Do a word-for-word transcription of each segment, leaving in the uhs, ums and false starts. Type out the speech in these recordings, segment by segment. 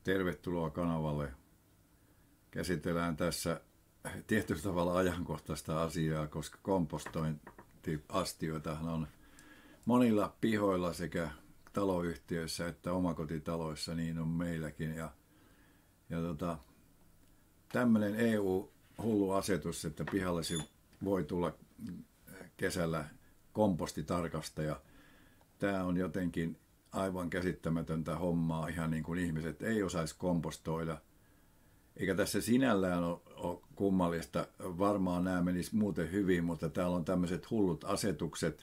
Tervetuloa kanavalle. Käsitellään tässä tietyllä tavalla ajankohtaista asiaa, koska kompostointiastioitahan on monilla pihoilla sekä taloyhtiöissä että omakotitaloissa, niin on meilläkin. Ja, ja tota, tämmöinen E U-hullu asetus, että pihallesi voi tulla kesällä kompostitarkastaja. Tämä on jotenkin aivan käsittämätöntä hommaa, ihan niin kuin ihmiset ei osaisi kompostoida. Eikä tässä sinällään ole, ole kummallista. Varmaan nämä menisi muuten hyvin, mutta täällä on tämmöiset hullut asetukset.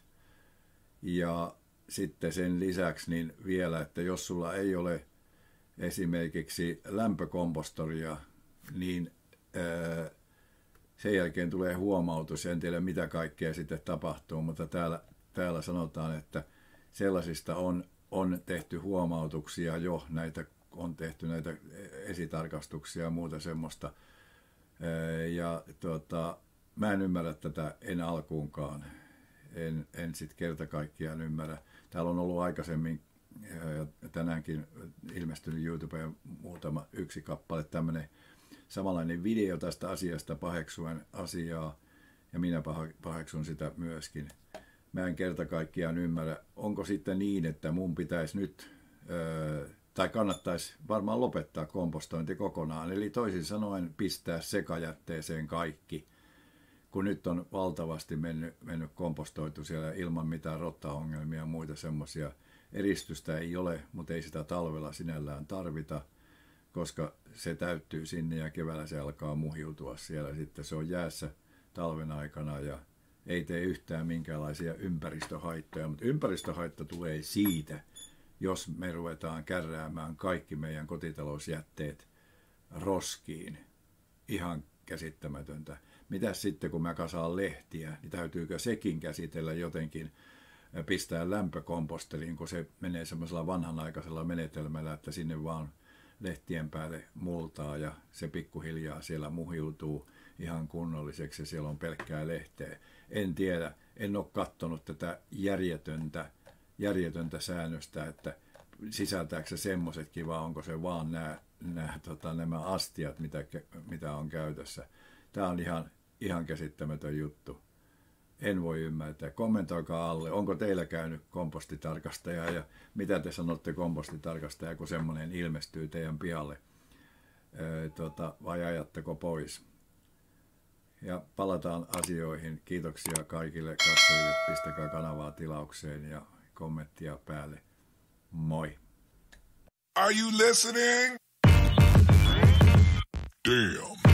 Ja sitten sen lisäksi niin vielä, että jos sulla ei ole esimerkiksi lämpökompostoria, niin ää, sen jälkeen tulee huomautus. En tiedä mitä kaikkea sitten tapahtuu, mutta täällä, täällä sanotaan, että sellaisista on, on tehty huomautuksia jo, näitä on tehty näitä esitarkastuksia ja muuta semmoista. Ja tuota, mä en ymmärrä tätä en alkuunkaan. En, en sitten kerta kaikkiaan ymmärrä. Täällä on ollut aikaisemmin ja tänäänkin ilmestynyt YouTubeen muutama yksi kappale tämmöinen samanlainen video tästä asiasta paheksuen asiaa, ja minä paheksun sitä myöskin. Mä en kerta kaikkiaan ymmärrä, onko sitten niin, että mun pitäisi nyt, öö, tai kannattaisi varmaan lopettaa kompostointi kokonaan, eli toisin sanoen pistää sekajätteeseen kaikki, kun nyt on valtavasti mennyt, mennyt kompostoitu siellä ilman mitään rottaongelmia ja muita semmoisia. Eristystä ei ole, mutta ei sitä talvella sinällään tarvita, koska se täyttyy sinne ja keväällä se alkaa muhiutua siellä. Sitten se on jäässä talven aikana ja ei tee yhtään minkäänlaisia ympäristöhaittoja, mutta ympäristöhaitta tulee siitä, jos me ruvetaan kärräämään kaikki meidän kotitalousjätteet roskiin. Ihan käsittämätöntä. Mitäs sitten, kun mä kasaan lehtiä, niin täytyykö sekin käsitellä jotenkin, pistää lämpökomposteriin, kun se menee semmoisella vanhanaikaisella menetelmällä, että sinne vaan lehtien päälle multaa ja se pikkuhiljaa siellä muhiutuu ihan kunnolliseksi ja siellä on pelkkää lehteä. En tiedä, en ole katsonut tätä järjetöntä, järjetöntä säännöstä, että sisältääkö se semmoisetkin vai onko se vaan nämä, nämä, tota, nämä astiat, mitä, mitä on käytössä. Tämä on ihan, ihan käsittämätön juttu. En voi ymmärtää. Kommentoikaa alle, onko teillä käynyt kompostitarkastaja ja mitä te sanotte kompostitarkastaja, kun semmoinen ilmestyy teidän pihalle, öö, tota, vai ajatteko pois? Ja palataan asioihin. Kiitoksia kaikille katsojille. Pistäkää kanavaa tilaukseen ja kommenttia päälle. Moi! Are you listening? Damn.